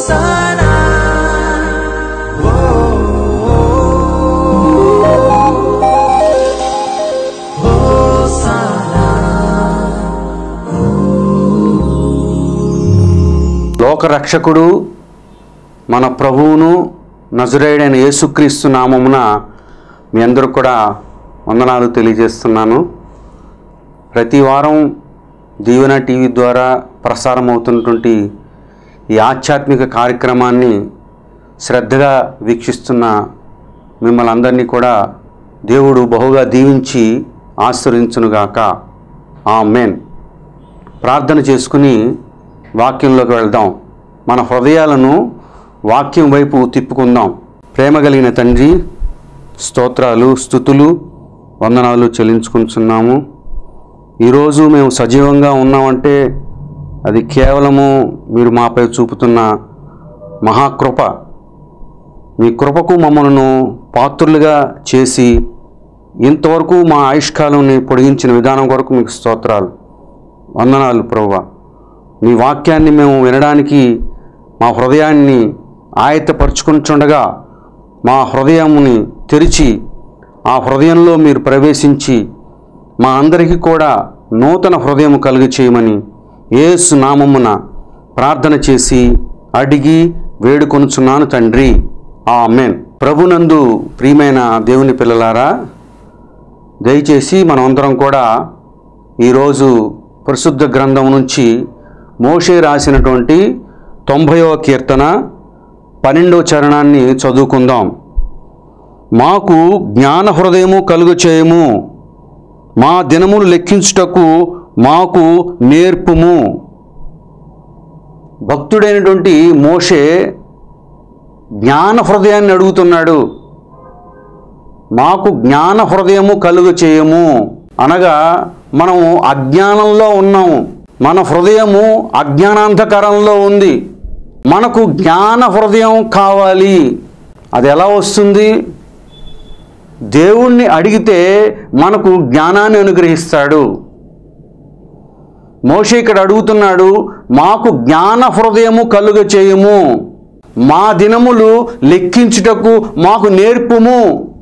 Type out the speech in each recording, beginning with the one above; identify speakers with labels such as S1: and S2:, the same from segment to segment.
S1: Hosanna
S2: లోకరక్షకుడు మన ప్రభువును నజరేయుడైన యేసుక్రీస్తు నామమున మీ అందరూ కూడా వందనాలు తెలియజేస్తున్నాను. ప్రతి వారం దీవెన టీవీ ద్వారా ప్రసారం అవుతున్నటువంటి ఈ ఆధ్యాత్మిక కార్యక్రమాన్ని శ్రద్ధగా వీక్షిస్తున్న మిమ్మల్ని అందరినీ కూడా దేవుడు బహుగా దీవించి ఆశీర్వదించునుగాక. ఆమేన్. ప్రార్థన చేసుకుని వాక్యంలోకి వెళ్దాం. మన హృదయాలను వాక్యం వైపు తిప్పుకుందాం. ప్రేమ కలిగిన తండ్రి, స్తోత్రాలు, స్తుతులు, వందనాలు చెల్లించుకుంటున్నాము. ఈరోజు మేము సజీవంగా ఉన్నామంటే అది కేవలము మీరు మాపై చూపుతున్న మహాకృప. మీ కృపకు మమ్మల్ని పాత్రులుగా చేసి ఇంతవరకు మా ఆయుష్కాలాన్ని పొడిగించిన విధానం కొరకు మీకు స్తోత్రాలు, వందనాలు ప్రభువా. మీ వాక్యాన్ని మేము వినడానికి మా హృదయాన్ని ఆయత్తపరుచుకుంటుండగా మా హృదయముని తెరిచి ఆ హృదయంలో మీరు ప్రవేశించి మా అందరికీ కూడా నూతన హృదయం కలుగ చేయమని యేసు నామమున ప్రార్థన చేసి అడిగి వేడుకొనుచున్నాను తండ్రి. ఆమేన్. ప్రభునందు ప్రియమైన దేవుని పిల్లలారా, దయచేసి మనమందరం కూడా ఈరోజు పరిశుద్ధ గ్రంథం నుంచి మోషే రాసినటువంటి 90వ కీర్తన 12వ చరణాన్ని చదువుకుందాం. మాకు జ్ఞాన హృదయము కలుగు చేయము, మా దినములు లెక్కించుటకు మాకు నేర్పుము. భక్తుడైనటువంటి మోషే జ్ఞాన హృదయాన్ని అడుగుతున్నాడు. మాకు జ్ఞాన హృదయము కలుగు చేయము అనగా మనము అజ్ఞానంలో ఉన్నాము. మన హృదయము అజ్ఞానాంధకారంలో ఉంది. మనకు జ్ఞాన హృదయం కావాలి. అది ఎలా వస్తుంది? దేవుణ్ణి అడిగితే మనకు జ్ఞానాన్ని అనుగ్రహిస్తాడు. మోషే ఇక్కడ అడుగుతున్నాడు, మాకు జ్ఞాన హృదయము కలుగ చేయము, మా దినములు లెక్కించుటకు మాకు నేర్పుము.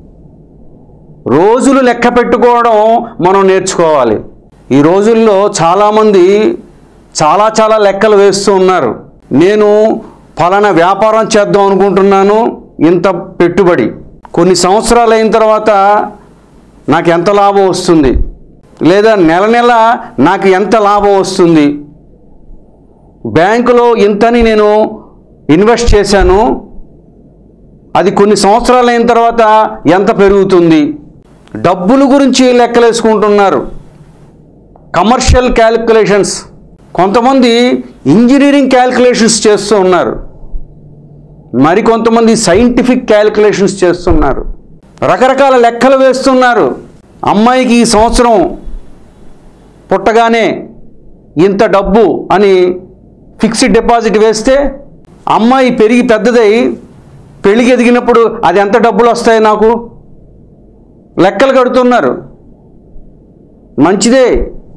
S2: రోజులు లెక్క పెట్టుకోవడం మనం నేర్చుకోవాలి. ఈ రోజుల్లో చాలామంది చాలా లెక్కలు వేస్తూ ఉన్నారు. నేను ఫలానా వ్యాపారం చేద్దాం అనుకుంటున్నాను, ఇంత పెట్టుబడి, కొన్ని సంవత్సరాలు అయిన తర్వాత నాకు ఎంత లాభం వస్తుంది, లేదా నెల నాకు ఎంత లాభం వస్తుంది, బ్యాంకులో ఇంతని నేను ఇన్వెస్ట్ చేశాను, అది కొన్ని సంవత్సరాలు అయిన తర్వాత ఎంత పెరుగుతుంది. డబ్బుల గురించి లెక్కలేసుకుంటున్నారు. కమర్షియల్ క్యాలిక్యులేషన్స్, కొంతమంది ఇంజనీరింగ్ క్యాలిక్యులేషన్స్ చేస్తూ ఉన్నారు, మరికొంతమంది సైంటిఫిక్ క్యాలిక్యులేషన్స్ చేస్తున్నారు. రకరకాల లెక్కలు వేస్తున్నారు. అమ్మాయికి ఈ సంవత్సరం పుట్టగానే ఇంత డబ్బు అని ఫిక్స్డ్ డిపాజిట్ వేస్తే అమ్మాయి పెరిగి పెద్దదై పెళ్ళికి ఎదిగినప్పుడు అది ఎంత డబ్బులు వస్తాయి నాకు లెక్కలు కడుతున్నారు. మంచిదే,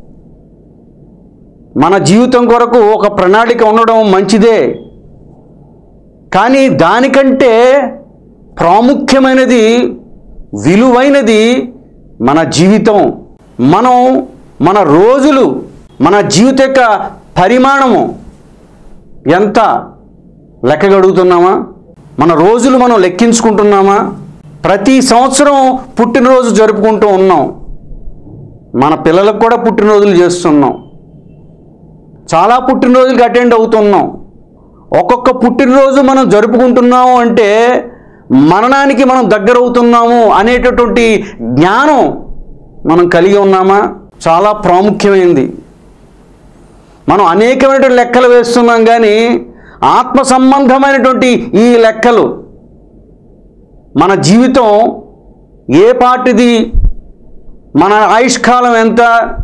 S2: మన జీవితం కొరకు ఒక ప్రణాళిక ఉండడం మంచిదే. కానీ దానికంటే ప్రాముఖ్యమైనది, విలువైనది మన జీవితం. మన రోజులు, మన జీవిత యొక్క పరిమాణము ఎంత లెక్కగడుగుతున్నామా? మన రోజులు మనం లెక్కించుకుంటున్నామా? ప్రతి సంవత్సరం పుట్టినరోజు జరుపుకుంటూ ఉన్నాం. మన పిల్లలకు కూడా పుట్టినరోజులు చేస్తున్నాం. చాలా పుట్టినరోజులకి అటెండ్ అవుతున్నాం. ఒక్కొక్క పుట్టినరోజు మనం జరుపుకుంటున్నాము అంటే మరణానికి మనం దగ్గర అవుతున్నాము అనేటటువంటి జ్ఞానం మనం కలిగి ఉన్నామా? చాలా ప్రాముఖ్యమైనది. మనం అనేకమైన లెక్కలు వేస్తున్నాం, కానీ ఆత్మ సంబంధమైనటువంటి ఈ లెక్కలు, మన జీవితం ఏ పాటిది, మన ఆయుష్కాలం ఎంత?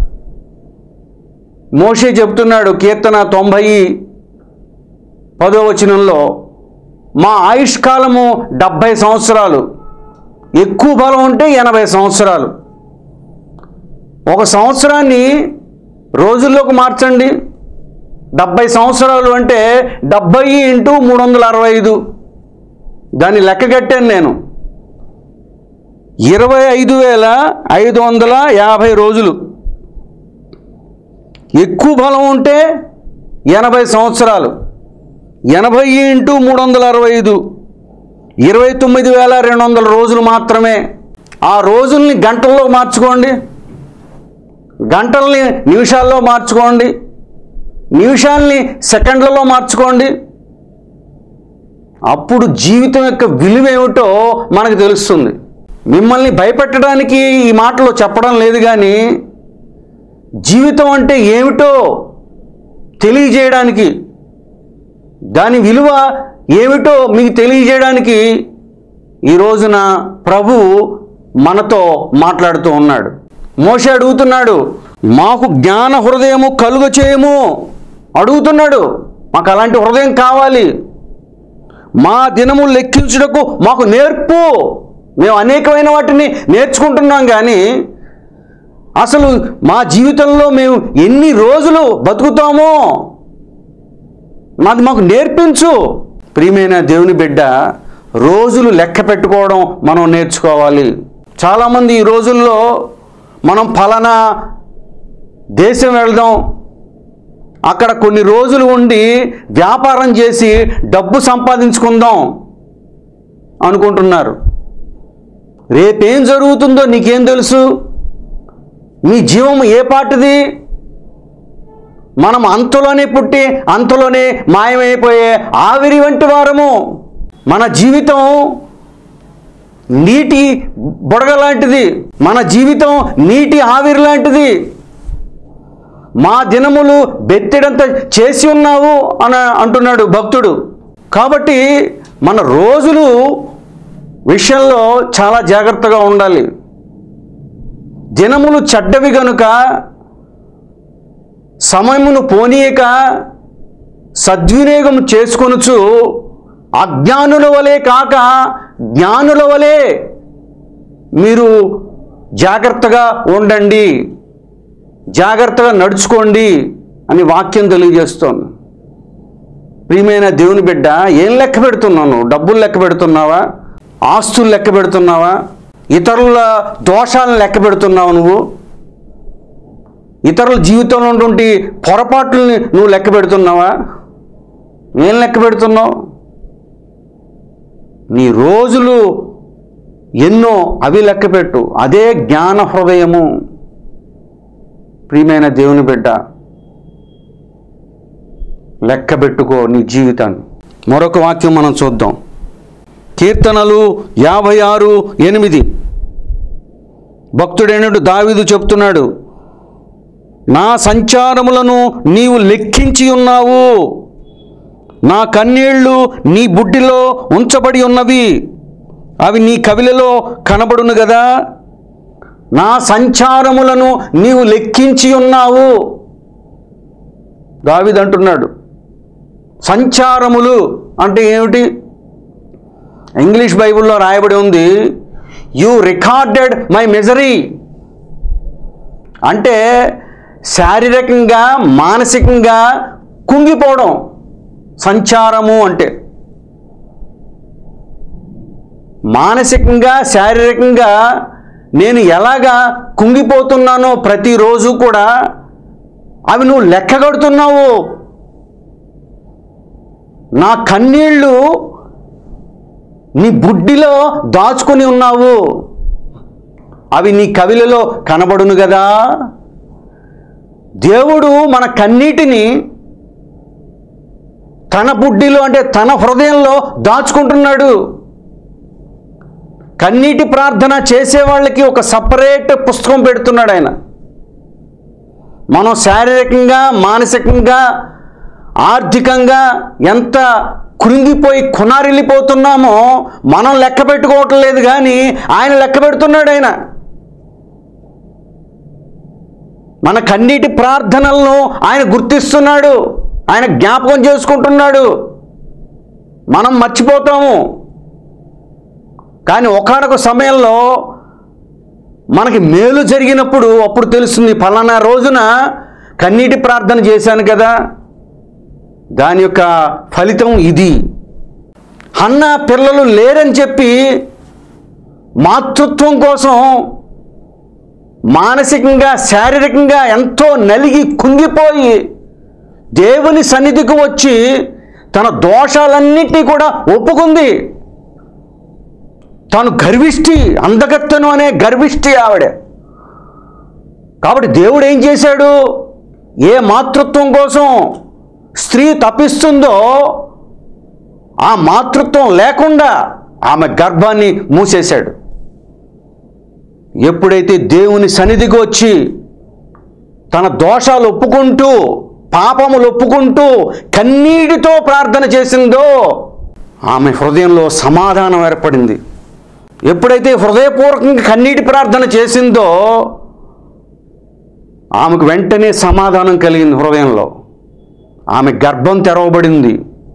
S2: మోషే చెప్తున్నాడు కీర్తన 90:10 వచనంలో, మా ఆయుష్కాలము 70 సంవత్సరాలు, ఎక్కువ బలం ఉంటే 80 సంవత్సరాలు. ఒక సంవత్సరాన్ని రోజుల్లోకి మార్చండి. 70 సంవత్సరాలు అంటే 70 × 365. దాన్ని లెక్క కట్టాను నేను. 25,550 రోజులు. ఎక్కువ బలం ఉంటే 80 సంవత్సరాలు. 80 × 365 29,200 రోజులు మాత్రమే. ఆ రోజుల్ని గంటల్లో మార్చుకోండి, గంటల్ని నిమిషాల్లో మార్చుకోండి, నిమిషాల్ని సెకండ్లలో మార్చుకోండి. అప్పుడు జీవితం యొక్క విలువ ఏమిటో మనకు తెలుస్తుంది. మిమ్మల్ని భయపెట్టడానికి ఈ మాటలో చెప్పడం లేదు, కానీ జీవితం అంటే ఏమిటో తెలియజేయడానికి, దాని విలువ ఏమిటో మీకు తెలియజేయడానికి ఈ రోజున ప్రభువు మనతో మాట్లాడుతూ ఉన్నాడు. మోషే అడుగుతున్నాడు, మాకు జ్ఞాన హృదయము కలుగ చేయము అడుగుతున్నాడు. మాకు అలాంటి హృదయం కావాలి. మా దినము లెక్కించుటకు మాకు నేర్పు. మేము అనేకమైన వాటిని నేర్చుకుంటున్నాం, కానీ అసలు మా జీవితంలో మేము ఎన్ని రోజులు బతుకుతామో మాకు నేర్పించు. ప్రియమైన దేవుని బిడ్డ, రోజులు లెక్క పెట్టుకోవడం మనం నేర్చుకోవాలి. చాలామంది ఈ రోజుల్లో మనం ఫలానా దేశం వెళ్దాం, అక్కడ కొన్ని రోజులు ఉండి వ్యాపారం చేసి డబ్బు సంపాదించుకుందాం అనుకుంటున్నారు. రేపేం జరుగుతుందో నీకేం తెలుసు? నీ జీవం ఏ పాటిది? మనం అంతలోనే పుట్టి అంతలోనే మాయమైపోయే ఆవిరి వంటి వారము. మన జీవితం నీటి బుడగ లాంటిది, మన జీవితం నీటి ఆవిరి లాంటిది. మా దినములు బెత్తెడంత చేసి ఉన్నావు అని అంటున్నాడు భక్తుడు. కాబట్టి మన రోజులు విషయంలో చాలా జాగ్రత్తగా ఉండాలి. దినములు చెడ్డవి గనుక సమయమును పోనీయక సద్వినియోగం చేసుకొనుచు అజ్ఞానుల వలె కాక జ్ఞానుల వలె మీరు జాగ్రత్తగా ఉండండి, జాగ్రత్తగా నడుచుకోండి అని వాక్యం తెలియజేస్తోంది. ప్రియమైన దేవుని బిడ్డ, ఏం లెక్క పెడుతున్నావు? డబ్బులు లెక్క పెడుతున్నావా? ఆస్తులు లెక్క పెడుతున్నావా? ఇతరుల దోషాలను లెక్క పెడుతున్నావు? నువ్వు ఇతరుల జీవితంలో ఉన్నటువంటి పొరపాట్లని నువ్వు లెక్క పెడుతున్నావా? ఏం లెక్క పెడుతున్నావు? నీ రోజులు ఎన్నో అవి లెక్క పెట్టు. అదే జ్ఞాన హృదయము. ప్రియమైన దేవుని బిడ్డ, లెక్క పెట్టుకో నీ జీవితాన్ని. మరొక వాక్యం మనం చూద్దాం. కీర్తనలు 56:8 భక్తుడైన దావీదు చెప్తున్నాడు, నా సంచారములను నీవు లెక్కించి ఉన్నావు, నా కన్నీళ్లు నీ బుడ్డిలో ఉంచబడి ఉన్నవి, అవి నీ కవిలలో కనబడును గదా. నా సంచారములను నీవు లెక్కించి ఉన్నావు. దావీదు అంటున్నాడు. సంచారములు అంటే ఏమిటి? ఇంగ్లీష్ బైబిల్లో రాయబడి ఉంది, యు రికార్డెడ్ మై మిజరీ. అంటే శారీరకంగా మానసికంగా కుంగిపోవడం సంచారము అంటే. మానసికంగా శారీరకంగా నేను ఎలాగా కుంగిపోతున్నానో ప్రతిరోజు కూడా అవి నువ్వు లెక్క కడుతున్నావు. నా కన్నీళ్ళు నీ బుడ్డిలో దాచుకొని ఉన్నావు, అవి నీ కవిలలో కనబడును కదా. దేవుడు మన కన్నీటిని తన బుడ్డిలో అంటే తన హృదయంలో దాచుకుంటున్నాడు. కన్నీటి ప్రార్థన చేసే వాళ్ళకి ఒక సపరేట్ పుస్తకం పెడుతున్నాడు ఆయన. మనం శారీరకంగా మానసికంగా ఆర్థికంగా ఎంత కృంగిపోయి కునారిల్లిపోతున్నామో మనం లెక్క పెట్టుకోవటం లేదు, కానీ ఆయన లెక్క పెడుతున్నాడు. ఆయన మన కన్నీటి ప్రార్థనలను ఆయన గుర్తిస్తున్నాడు, ఆయన జ్ఞాపకం చేసుకుంటున్నాడు. మనం మర్చిపోతాము, కానీ ఒకానొక సమయంలో మనకి మేలు జరిగినప్పుడు అప్పుడు తెలుస్తుంది, ఫలానా రోజున కన్నీటి ప్రార్థన చేశాను కదా, దాని యొక్క ఫలితం ఇది. హన్నా పిల్లలు లేరని చెప్పి మాతృత్వం కోసం మానసికంగా శారీరకంగా ఎంతో నలిగి కుంగిపోయి దేవుని సన్నిధికి వచ్చి తన దోషాలన్నింటినీ కూడా ఒప్పుకుంది. తాను గర్విష్టి, అందగత్తెను అనే గర్విష్టి ఆవిడ. కాబట్టి దేవుడు ఏం చేశాడు? ఏ మాతృత్వం కోసం స్త్రీ తప్పిస్తుందో ఆ మాతృత్వం లేకుండా ఆమె గర్భాన్ని మూసేశాడు. ఎప్పుడైతే దేవుని సన్నిధికి వచ్చి తన దోషాలు ఒప్పుకుంటూ పాపములు ఒప్పుకుంటూ కన్నీటితో ప్రార్థన చేసిందో ఆమె హృదయంలో సమాధానం ఏర్పడింది. ఎప్పుడైతే హృదయపూర్వకంగా కన్నీటి ప్రార్థన చేసిందో ఆమెకు వెంటనే సమాధానం కలిగింది హృదయంలో. ఆమె గర్భం తెరవబడింది.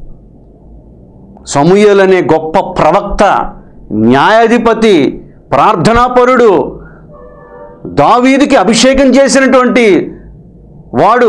S2: సమూయేలు అనే గొప్ప ప్రవక్త, న్యాయాధిపతి, ప్రార్థనాపరుడు, దావీదుకి అభిషేకం చేసినటువంటి వాడు,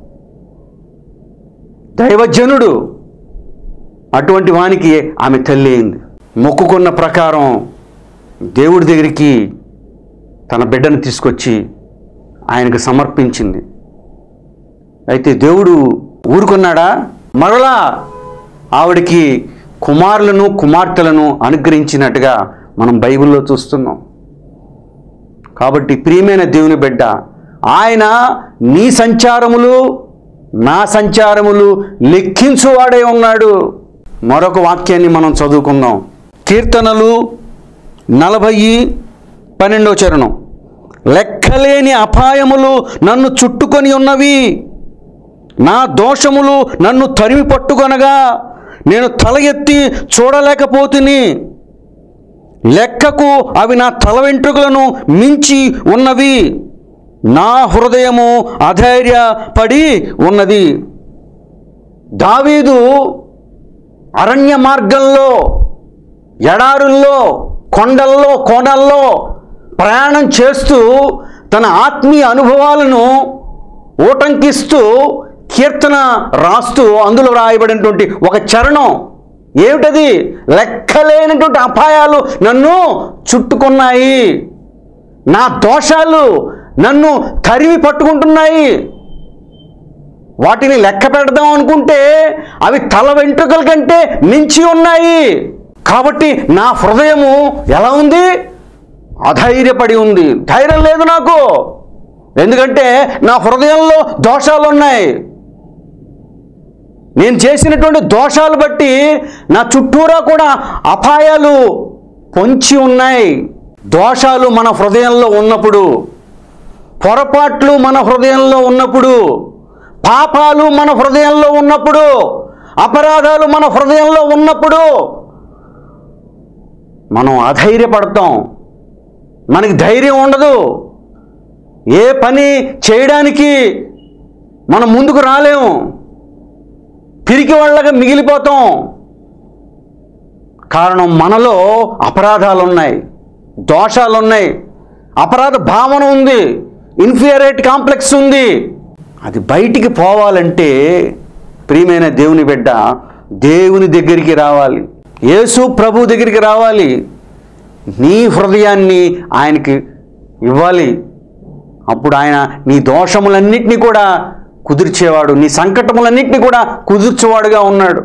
S2: దైవజనుడు, అటువంటి వానికి ఆమె తల్లి అయింది. మొక్కుకున్న ప్రకారం దేవుడి దగ్గరికి తన బిడ్డను తీసుకొచ్చి ఆయనకు సమర్పించింది. అయితే దేవుడు ఊరుకున్నాడా? మరలా ఆవిడికి కుమారులను కుమార్తెలను అనుగ్రహించినట్టుగా మనం బైబిల్లో చూస్తున్నాం. కాబట్టి ప్రియమైన దేవుని బిడ్డ, ఆయన నీ సంచారములు నా సంచారములు లెక్కించువాడే ఉన్నాడు. మరొక వాక్యాన్ని మనం చదువుకుందాం. కీర్తనలు 40:12 లెక్కలేని అపాయములు నన్ను చుట్టుకొని ఉన్నవి, నా దోషములు నన్ను తరిమి పట్టుకొనగా నేను తల ఎత్తి చూడలేకపోతిని. లెక్కకు అవి నా తల వెంట్రుకలను మించి ఉన్నవి, నా హృదయము అధైర్యపడి ఉన్నది. దావీదు అరణ్య మార్గంలో, ఎడారుల్లో, కొండల్లో, కోణల్లో ప్రయాణం చేస్తూ తన ఆత్మీయ అనుభవాలను ఊటంకిస్తూ కీర్తన రాస్తూ అందులో రాయబడినటువంటి ఒక చరణం ఏమిటది? లెక్కలేనటువంటి అపాయాలు నన్ను చుట్టుకున్నాయి, నా దోషాలు నన్ను తరిమి పట్టుకుంటున్నాయి. వాటిని లెక్క పెడదాం అనుకుంటే అవి తల వెంట్రుకల కంటే మించి ఉన్నాయి. కాబట్టి నా హృదయము ఎలా ఉంది? అధైర్యపడి ఉంది. ధైర్యం లేదు నాకు. ఎందుకంటే నా హృదయంలో దోషాలు ఉన్నాయి. నేను చేసినటువంటి దోషాలు బట్టి నా చుట్టూరా కూడా అపాయాలు పొంచి ఉన్నాయి. దోషాలు మన హృదయంలో ఉన్నప్పుడు, పొరపాట్లు మన హృదయంలో ఉన్నప్పుడు, పాపాలు మన హృదయంలో ఉన్నప్పుడు, అపరాధాలు మన హృదయంలో ఉన్నప్పుడు మనం అధైర్యపడతాం. మనకి ధైర్యం ఉండదు. ఏ పని చేయడానికి మనం ముందుకు రాలేము. పిరికి వాళ్ళగా మిగిలిపోతాం. కారణం మనలో అపరాధాలు ఉన్నాయి, దోషాలు ఉన్నాయి, అపరాధ భావన ఉంది, ఇన్ఫీరియారిటీ కాంప్లెక్స్ ఉంది. అది బయటికి పోవాలంటే ప్రియమైన దేవుని బిడ్డ దేవుని దగ్గరికి రావాలి, యేసు ప్రభు దగ్గరికి రావాలి. నీ హృదయాన్ని ఆయనకి ఇవ్వాలి. అప్పుడు ఆయన నీ దోషములన్నింటినీ కూడా కుదిర్చేవాడు, నీ సంకటములన్నింటినీ కూడా కుదిర్చేవాడుగా ఉన్నాడు,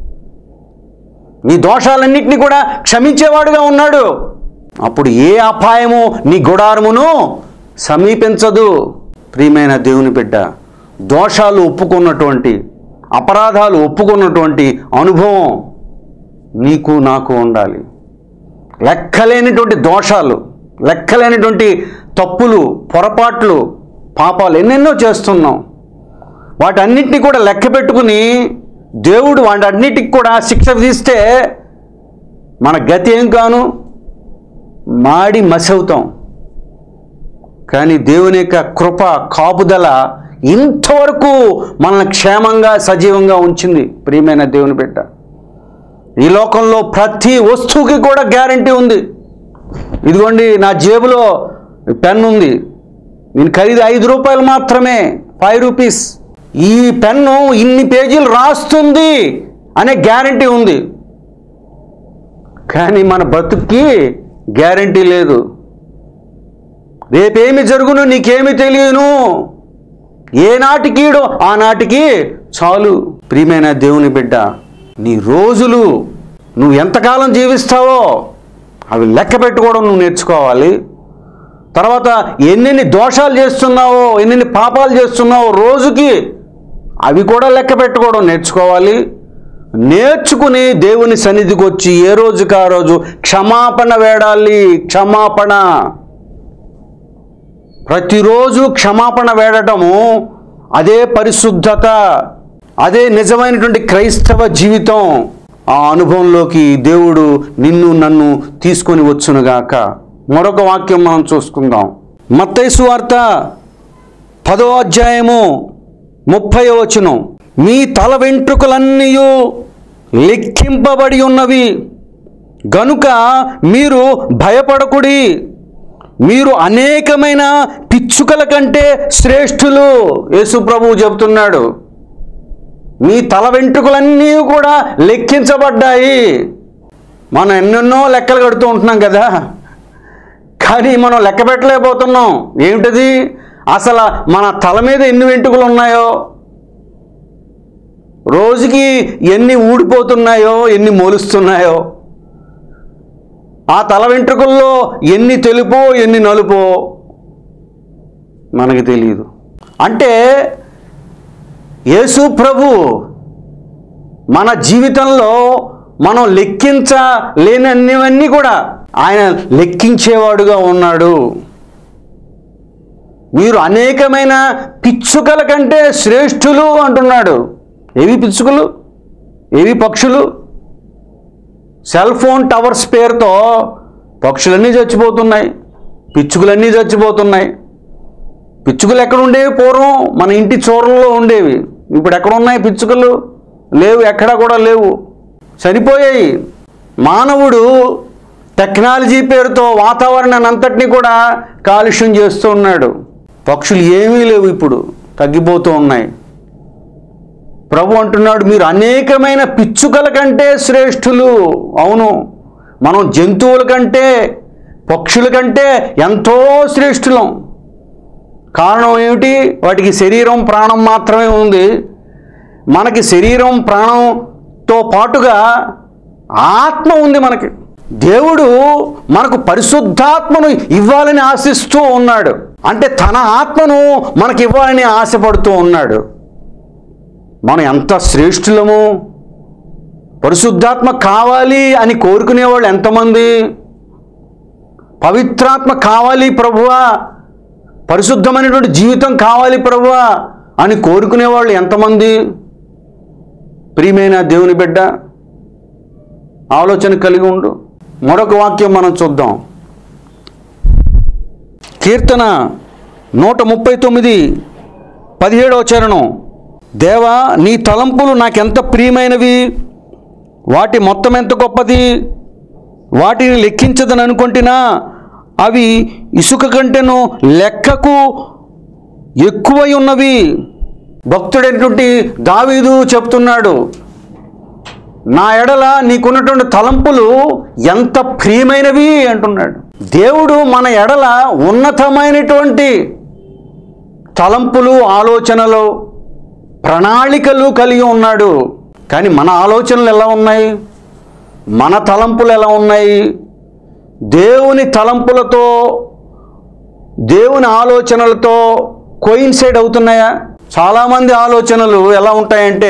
S2: నీ దోషాలన్నింటినీ కూడా క్షమించేవాడుగా ఉన్నాడు. అప్పుడు ఏ అపాయము నీ గుడారమును సమీపించదు. ప్రియమైన దేవుని బిడ్డ, దోషాలు ఒప్పుకున్నటువంటి, అపరాధాలు ఒప్పుకున్నటువంటి అనుభవం నీకు నాకు ఉండాలి. లెక్కలేనటువంటి దోషాలు, లెక్కలేనటువంటి తప్పులు, పొరపాట్లు, పాపాలు ఎన్నెన్నో చేస్తున్నాం. వాటన్నిటిని కూడా లెక్క పెట్టుకుని దేవుడు వాటన్నిటికి కూడా శిక్ష విధిస్తే మన గతి ఏం కాను? మాడి మసవుతాం. కానీ దేవుని యొక్క కృప, కాపుదల ఇంతవరకు మనల్ని క్షేమంగా సజీవంగా ఉంచింది. ప్రియమైన దేవుని బిడ్డ, ఈ లోకంలో ప్రతి వస్తువుకి కూడా గ్యారంటీ ఉంది. ఇదిగోండి, నా జేబులో పెన్ ఉంది, దీని ఖరీదు 5 రూపాయలు మాత్రమే, 5 రూపీస్. ఈ పెన్ను ఇన్ని పేజీలు రాస్తుంది అనే గ్యారంటీ ఉంది. కానీ మన బతుక్కి గ్యారంటీ లేదు. రేపేమి జరుగును నీకేమి తెలియను, ఏనాటికీడో ఆనాటికి చాలు. ప్రియమైన దేవుని బిడ్డ, నీ రోజులు నువ్వు ఎంతకాలం జీవిస్తావో అవి లెక్క పెట్టుకోవడం నువ్వు నేర్చుకోవాలి. తర్వాత ఎన్నెన్ని దోషాలు చేస్తున్నావో, ఎన్నెన్ని పాపాలు చేస్తున్నావో రోజుకి, అవి కూడా లెక్క పెట్టుకోవడం నేర్చుకోవాలి. నేర్చుకుని దేవుని సన్నిధికి వచ్చి ఏ రోజుకి ఆ రోజు క్షమాపణ వేడాలి. క్షమాపణ, ప్రతిరోజు క్షమాపణ వేడటము అదే పరిశుద్ధత, అదే నిజమైనటువంటి క్రైస్తవ జీవితం. ఆ అనుభవంలోకి దేవుడు నిన్ను నన్ను తీసుకొని వచ్చునుగాక. మరొక వాక్యం మనం చూసుకుందాం. మత్తయి సువార్త 10వ అధ్యాయము 30వ వచనం. మీ తల వెంట్రుకలన్నీ లెక్కింపబడి ఉన్నవి గనుక మీరు భయపడకుడి, మీరు అనేకమైన పిచ్చుకల కంటే శ్రేష్ఠులు. యేసు ప్రభువు చెబుతున్నాడు, మీ తల వెంట్రుకలన్నీ కూడా లెక్కించబడ్డాయి. మనం ఎన్నెన్నో లెక్కలు కడుతూ ఉంటున్నాం కదా, కానీ మనం లెక్క పెట్టలేకపోతున్నాం. ఏమిటది? అసలు మన తల మీద ఎన్ని వెంట్రుకలు ఉన్నాయో, రోజుకి ఎన్ని ఊడిపోతున్నాయో, ఎన్ని మొలుస్తున్నాయో, ఆ తల వెంట్రుకల్లో ఎన్ని తెలుపో ఎన్ని నలుపో మనకి తెలియదు. అంటే యేసు ప్రభు మన జీవితంలో మనం లెక్కించలేనవన్నీ కూడా ఆయన లెక్కించేవాడుగా ఉన్నాడు. మీరు అనేకమైన పిచ్చుకల కంటే శ్రేష్ఠులు అంటున్నాడు. ఏవి పిచ్చుకలు, ఏవి పక్షులు? సెల్ ఫోన్ టవర్స్ పేరుతో పక్షులన్నీ చచ్చిపోతున్నాయి, పిచ్చుకలన్నీ చచ్చిపోతున్నాయి. పిచ్చుకలు ఎక్కడ ఉండేవి? పూర్వం మన ఇంటి చోరల్లో ఉండేవి. ఇప్పుడు ఎక్కడ ఉన్నాయి పిచ్చుకలు? లేవు, ఎక్కడా కూడా లేవు, చనిపోయాయి. మానవుడు టెక్నాలజీ పేరుతో వాతావరణాన్ని అంతటినీ కూడా కాలుష్యం చేస్తూ ఉన్నాడు. పక్షులు ఏమీ లేవు, ఇప్పుడు తగ్గిపోతూ ఉన్నాయి. ప్రభు అంటున్నాడు, మీరు అనేకమైన పిచ్చుకల కంటే శ్రేష్ఠులు. అవును, మనం జంతువుల కంటే, పక్షుల కంటే ఎంతో శ్రేష్ఠులం. కారణం ఏమిటి? వాటికి శరీరం ప్రాణం మాత్రమే ఉంది. మనకి శరీరం ప్రాణంతో పాటుగా ఆత్మ ఉంది. మనకి దేవుడు మనకు పరిశుద్ధాత్మను ఇవ్వాలని ఆశిస్తూ ఉన్నాడు. అంటే తన ఆత్మను మనకి ఇవ్వాలని ఆశపడుతూ ఉన్నాడు. మనం ఎంత శ్రేష్ఠులము! పరిశుద్ధాత్మ కావాలి అని కోరుకునేవాళ్ళు ఎంతమంది? పవిత్రాత్మ కావాలి ప్రభువా, పరిశుద్ధమైనటువంటి జీవితం కావాలి ప్రభువా అని కోరుకునేవాళ్ళు ఎంతమంది? ప్రియమైన దేవుని బిడ్డ, ఆలోచన కలిగి ఉండు. మరొక వాక్యం మనం చూద్దాం. కీర్తన 139 17వ చరణం. దేవా, నీ తలంపులు నాకెంత ప్రియమైనవి, వాటి మొత్తం ఎంత గొప్పది, వాటిని లెక్కించదని అనుకుంటున్నా, అవి ఇసుక కంటేను లెక్కకు ఎక్కువై ఉన్నవి. భక్తుడైనటువంటి దావీదు చెప్తున్నాడు, నా ఎడల నీకున్నటువంటి తలంపులు ఎంత ప్రియమైనవి అంటున్నాడు. దేవుడు మన ఎడల ఉన్నతమైనటువంటి తలంపులు, ఆలోచనలు, ప్రణాళికలు కలిగి ఉన్నాడు. కానీ మన ఆలోచనలు ఎలా ఉన్నాయి? మన తలంపులు ఎలా ఉన్నాయి? దేవుని తలంపులతో, దేవుని ఆలోచనలతో కోయిన్సైడ్ అవుతున్నాయా? చాలామంది ఆలోచనలు ఎలా ఉంటాయంటే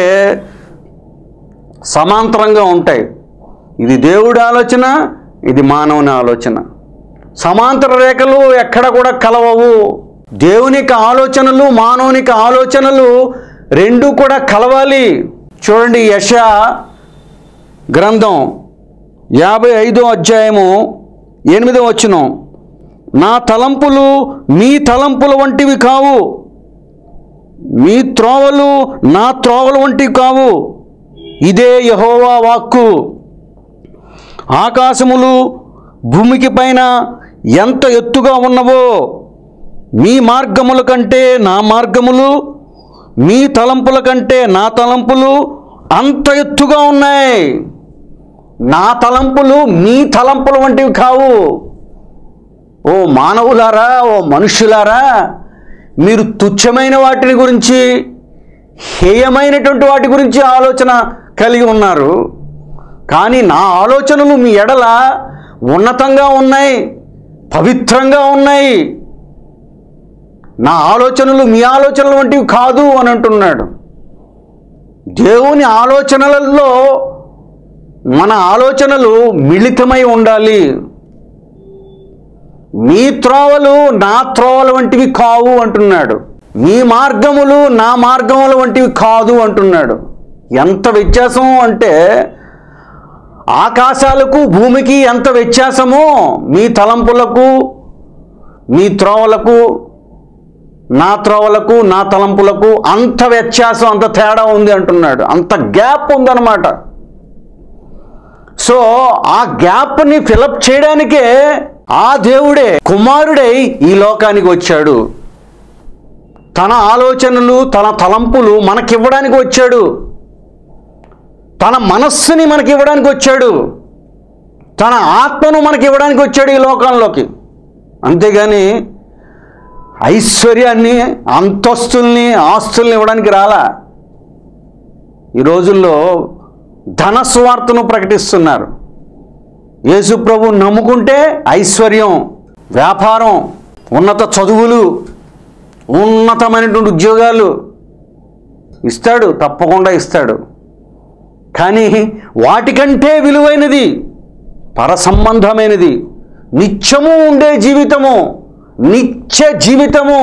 S2: సమాంతరంగా ఉంటాయి. ఇది దేవుడి ఆలోచన, ఇది మానవుని ఆలోచన. సమాంతర రేఖలు ఎక్కడ కూడా కలవవు. దేవునికి ఆలోచనలు, మానవునికి ఆలోచనలు రెండు కూడా కలవాలి. చూడండి, యెషయా గ్రంథం 55వ అధ్యాయము 8వ వచనం. నా తలంపులు మీ తలంపుల వంటివి కావు, మీ త్రోవలు నా త్రోవల వంటివి కావు. ఇదే యెహోవా వాక్కు. ఆకాశములు భూమికి పైన ఎంత ఎత్తుగా ఉన్నవో, మీ మార్గముల కంటే నా మార్గములు, మీ తలంపుల కంటే నా తలంపులు అంత ఎత్తుగా ఉన్నాయి. నా తలంపులు మీ తలంపుల వంటివి కావు. ఓ మానవులారా, ఓ మనుష్యులారా, మీరు తుచ్చమైన వాటిని గురించి, హేయమైనటువంటి వాటి గురించి ఆలోచన కలిగి ఉన్నారు. కానీ నా ఆలోచనలు మీ ఎడల ఉన్నతంగా ఉన్నాయి, పవిత్రంగా ఉన్నాయి. నా ఆలోచనలు మీ ఆలోచనలు వంటివి కాదు అని అంటున్నాడు. దేవుని ఆలోచనలలో మన ఆలోచనలు మిళితమై ఉండాలి. మీ త్రోవలు నా త్రోవల వంటివి కావు అంటున్నాడు. మీ మార్గములు నా మార్గముల వంటివి కాదు అంటున్నాడు. ఎంత వ్యత్యాసం అంటే ఆకాశాలకు భూమికి ఎంత వ్యత్యాసమో మీ తలంపులకు, మీ త్రోవలకు, నా త్రోవలకు, నా తలంపులకు అంత వ్యత్యాసం, అంత తేడా ఉంది అంటున్నాడు. అంత గ్యాప్ ఉందన్నమాట. సో ఆ గ్యాప్ని ఫిలప్ చేయడానికే ఆ దేవుడే కుమారుడై ఈ లోకానికి వచ్చాడు. తన ఆలోచనలు, తన తలంపులు మనకివ్వడానికి వచ్చాడు. తన మనస్సుని మనకివ్వడానికి వచ్చాడు. తన ఆత్మను మనకివ్వడానికి వచ్చాడు ఈ లోకంలోకి. అంతేగాని ఐశ్వర్యాన్ని, అంతస్తుల్ని, ఆస్తుల్ని ఇవ్వడానికి రాలా. ఈ రోజుల్లో ధన స్వార్థను ప్రకటిస్తున్నారు. యేసు ప్రభు నమ్ముకుంటే ఐశ్వర్యం, వ్యాపారం, ఉన్నత చదువులు, ఉన్నతమైనటువంటి ఉద్యోగాలు ఇస్తాడు, తప్పకుండా ఇస్తాడు. కానీ వాటికంటే విలువైనది, పరసంబంధమైనది, నిత్యము ఉండే జీవితము, నిత్య జీవితము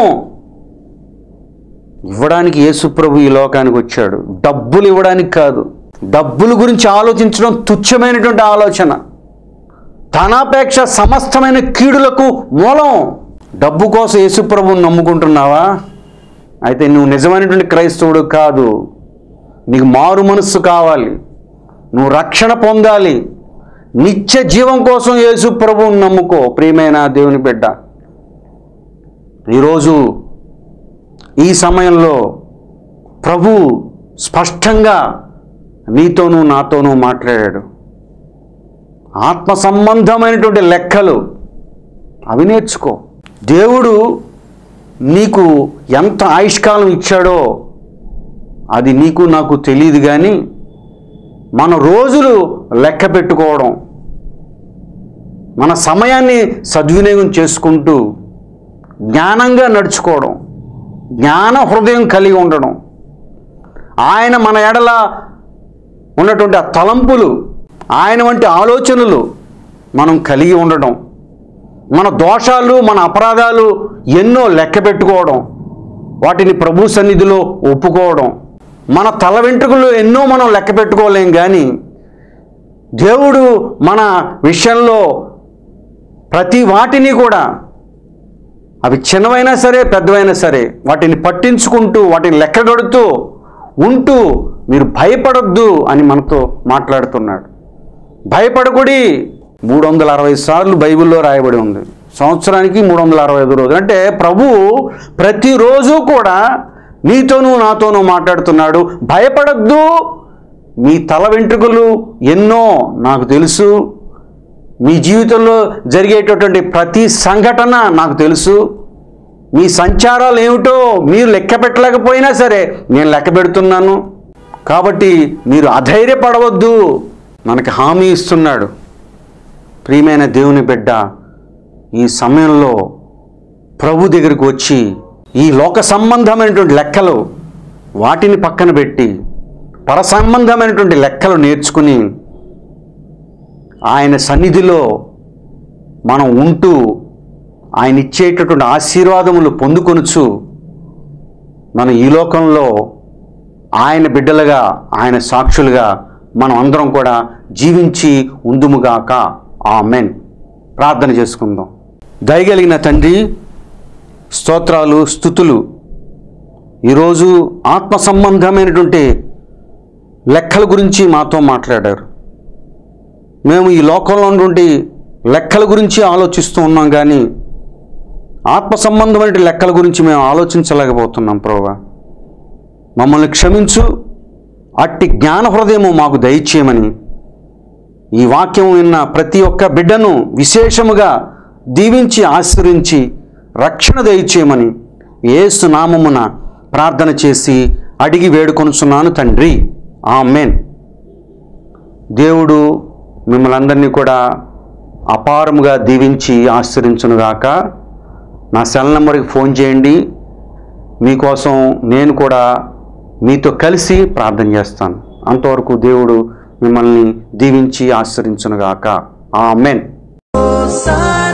S2: ఇవ్వడానికి యేసు ప్రభు ఈ లోకానికి వచ్చాడు. డబ్బులు ఇవ్వడానికి కాదు. డబ్బుల గురించి ఆలోచించడం తుచ్చమైనటువంటి ఆలోచన. ధనాపేక్ష సమస్తమైన కీడులకు మూలం. డబ్బు కోసం యేసు ప్రభువుని నమ్ముకుంటున్నావా? అయితే నువ్వు నిజమైనటువంటి క్రైస్తవుడు కాదు. నీకు మారు మనస్సు కావాలి, నువ్వు రక్షణ పొందాలి. నిత్య జీవం కోసం యేసు ప్రభువుని నమ్ముకో. ప్రియమైన దేవుని బిడ్డ, ఈరోజు ఈ సమయంలో ప్రభు స్పష్టంగా నీతోనూ నాతోనూ మాట్లాడాడు. ఆత్మ సంబంధమైనటువంటి లెక్కలు అవి నేర్చుకో. దేవుడు నీకు ఎంత ఆయుష్కాలం ఇచ్చాడో అది నీకు నాకు తెలియదు. కానీ మన రోజులు లెక్క పెట్టుకోవడం, మన సమయాన్ని సద్వినియోగం చేసుకుంటూ జ్ఞానంగా నడుచుకోవడం, జ్ఞాన హృదయం కలిగి ఉండడం, ఆయన మన ఎడల ఉన్నటువంటి ఆ తలంపులు, ఆయన వంటి ఆలోచనలు మనం కలిగి ఉండడం, మన దోషాలు, మన అపరాధాలు ఎన్నో లెక్క పెట్టుకోవడం, వాటిని ప్రభు సన్నిధిలో ఒప్పుకోవడం. మన తల వెంట్రుకలు ఎన్నో మనం లెక్క పెట్టుకోలేం. కానీ దేవుడు మన విషయంలో ప్రతి వాటిని కూడా, అవి చిన్నవైనా సరే పెద్దవైనా సరే, వాటిని పట్టించుకుంటూ, వాటిని లెక్కగడుతూ ఉంటూ మీరు భయపడొద్దు అని మనతో మాట్లాడుతున్నాడు. భయపడకుడి. 360 సార్లు బైబిల్లో రాయబడి ఉంది. సంవత్సరానికి 365 రోజులు. అంటే ప్రభు ప్రతిరోజు కూడా నీతోనూ నాతోనూ మాట్లాడుతున్నాడు. భయపడొద్దు. మీ తల వెంట్రుకలు ఎన్నో నాకు తెలుసు. మీ జీవితంలో జరిగేటటువంటి ప్రతి సంఘటన నాకు తెలుసు. మీ సంచారాలు ఏమిటో మీరు లెక్క పెట్టలేకపోయినా సరే నేను లెక్క పెడుతున్నాను. కాబట్టి మీరు అధైర్యపడవద్దు. మనకి హామీ ఇస్తున్నాడు. ప్రియమైన దేవుని బిడ్డ, ఈ సమయంలో ప్రభు దగ్గరికి వచ్చి ఈ లోక సంబంధమైనటువంటి లెక్కలు వాటిని పక్కన పెట్టి పరసంబంధమైనటువంటి లెక్కలు నేర్చుకుని ఆయన సన్నిధిలో మనం ఉంటూ ఆయన ఇచ్చేటటువంటి ఆశీర్వాదములు పొందుకొనుచు మనం ఈ లోకంలో ఆయన బిడ్డలుగా, ఆయన సాక్షులుగా మనం అందరం కూడా జీవించి ఉందుముగాక. ఆమెన్. ప్రార్థన చేసుకుందాం. దయగలిగిన తండ్రి, స్తోత్రాలు, స్తుతులు. ఈరోజు ఆత్మ సంబంధమైనటువంటి లెక్కల గురించి మాతో మాట్లాడారు. మేము ఈ లోకంలో ఉన్నటువంటి లెక్కల గురించి ఆలోచిస్తూ ఉన్నాం, కానీ ఆత్మ సంబంధమైన లెక్కల గురించి మేము ఆలోచించలేకపోతున్నాం ప్రభువా. మమ్మల్ని క్షమించు, అట్టి జ్ఞాన హృదయము మాకు దయచేయమని ఈ వాక్యం విన్న ప్రతి ఒక్క బిడ్డను విశేషముగా దీవించి ఆశీర్వించి రక్షణ దయచేయమని యేసు నామమున ప్రార్థన చేసి అడిగి వేడుకొనుచున్నాను తండ్రి, ఆమేన్. దేవుడు మిమ్మల్ని అందరినీ కూడా అపారముగా దీవించి ఆశీర్వించునుగాక. నా సెల్ నెంబర్కి ఫోన్ చేయండి. మీకోసం నేను కూడా మీతో కలిసి ప్రార్థన చేస్తాను. అంతవరకు దేవుడు మిమ్మల్ని దీవించి ఆశీర్వించునుగాక. ఆమేన్.